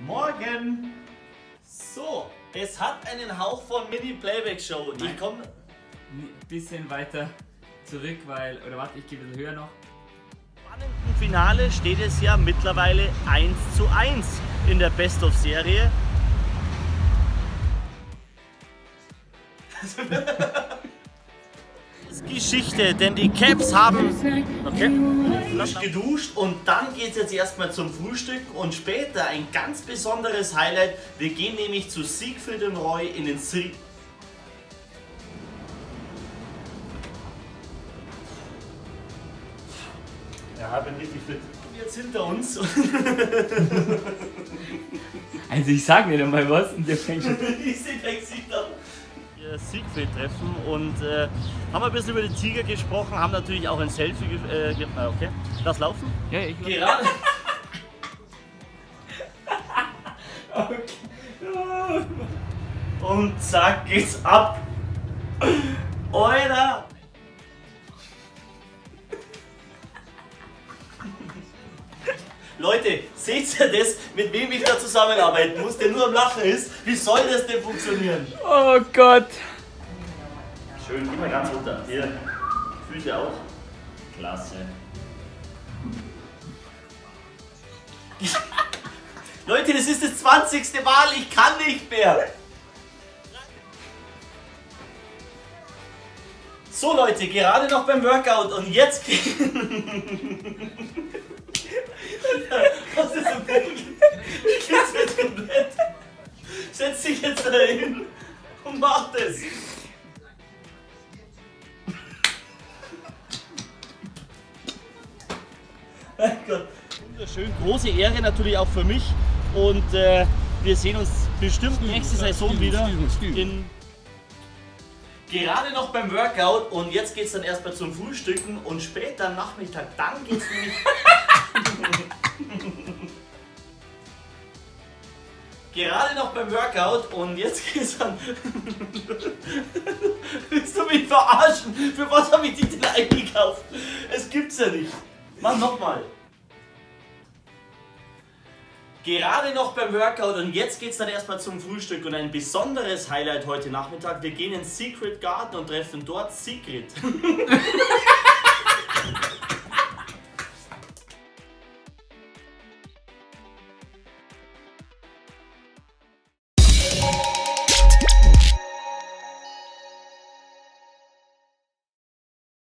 Morgen! So, es hat einen Hauch von Mini-Playback-Show. Ich komme ein bisschen weiter zurück, weil, oder warte, ich gehe ein bisschen höher noch. Im spannenden Finale steht es ja mittlerweile 1:1 in der Best-of-Serie. Das ist Geschichte, denn die Caps haben frisch geduscht und dann geht es jetzt erstmal zum Frühstück und später ein ganz besonderes Highlight. Wir gehen nämlich zu Siegfried und Roy in den Ja, bin richtig fit. Jetzt hinter uns. Also ich sag mir mal was und der fängt schon. Ich sehe dein Gesicht an. Wir Siegfried treffen und haben ein bisschen über den Tiger gesprochen, haben natürlich auch ein Selfie okay. Lass laufen. Ja, ich Gerade. Okay. Und zack geht's ab. Alter. Leute, seht ihr das, mit wem ich da zusammenarbeiten muss, der nur am Lachen ist? Wie soll das denn funktionieren? Oh Gott. Schön, geh mal ganz runter. Hier, Füße auch. Klasse. Leute, das ist das 20. Mal, ich kann nicht mehr. So Leute, gerade noch beim Workout und jetzt... Was ist so gut? Ich geht's jetzt komplett. Setz dich jetzt da hin und mach das. Mein Gott. Wunderschön. Große Ehre natürlich auch für mich. Und wir sehen uns bestimmt nächste Saison wieder. Gerade noch beim Workout und jetzt geht es dann erstmal zum Frühstücken und später am Nachmittag, dann geht es nämlich... Gerade noch beim Workout und jetzt geht's dann... Willst du mich verarschen? Für was habe ich dich denn eingekauft? Es gibt's ja nicht. Mach nochmal. Gerade noch beim Workout und jetzt geht's dann erstmal zum Frühstück und ein besonderes Highlight heute Nachmittag. Wir gehen in Secret Garden und treffen dort Sigrid.